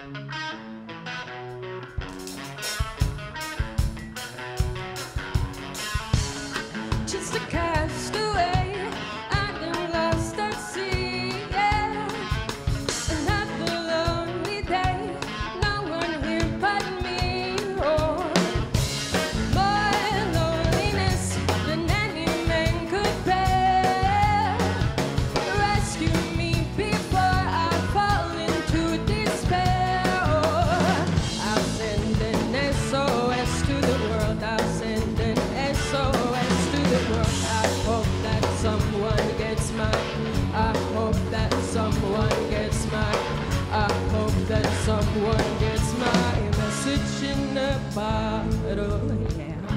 Just a castaway, I've been lost at sea, yeah. Another lonely day, no one here but me. Oh, more loneliness than any man could bear. Rescue me before I fall into despair. Oh, I'll send an SOS to the world. I'll send an SOS to the world. I hope that someone gets mine. I hope that someone gets mine. I hope that someone gets my message in a bottle, yeah.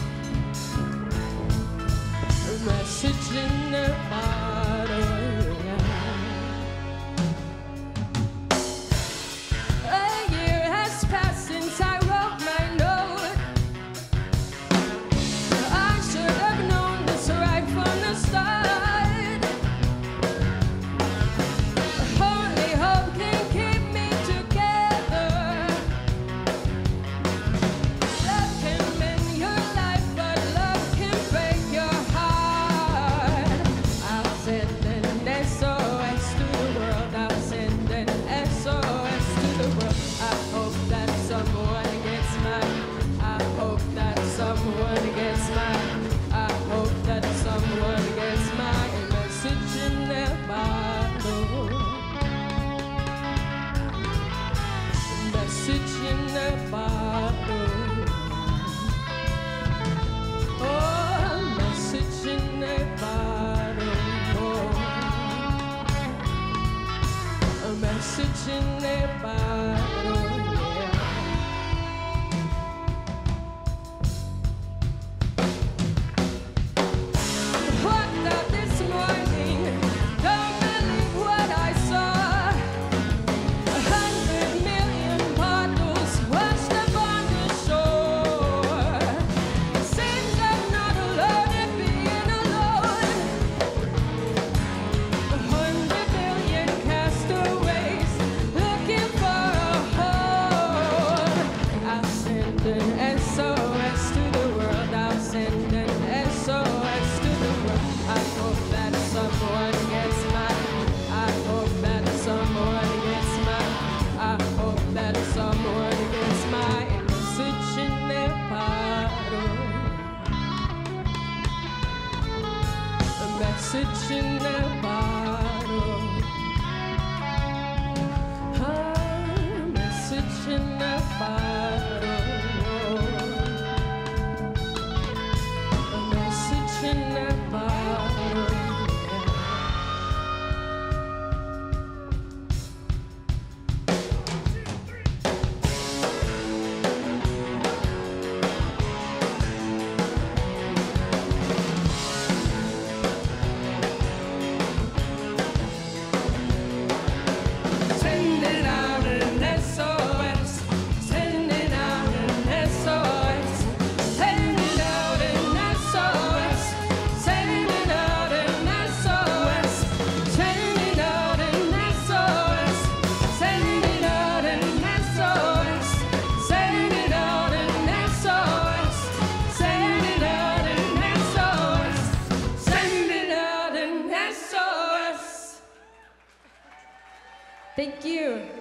A message in a bottle, yeah. A year has passed since I wrote my note. I should have known this right from the start. Only hope can keep me together. Love can mend your life, but love can break your heart. I'll send an SOS to the world. I'll send an SOS to the world. I hope that someone gets mine. I hope that someone gets mine. I hope that someone gets my message in their bottle. Message in their bottle. Oh, message in their bottle. Oh, a message in their bottle. Yeah. Woke up this morning, don't believe what I saw. 100 million bottles washed up on the shore. Seems I'm not alone in being alone. 100 million castaways looking for a home. I'll send an SOS to the world. I'll send an SOS to the world. I hope that someone gets mine. I hope that someone gets mine. I hope that someone gets my message in their bottle. A message in their bottle. A message in their bottle. A message in their bottle. Sending out an SOS. Sending out an SOS. Sending out an SOS. Sending out an SOS. Sending out an SOS. Sending out an SOS. Sending out an SOS. Sending out an SOS. Sending out an SOS. Thank you.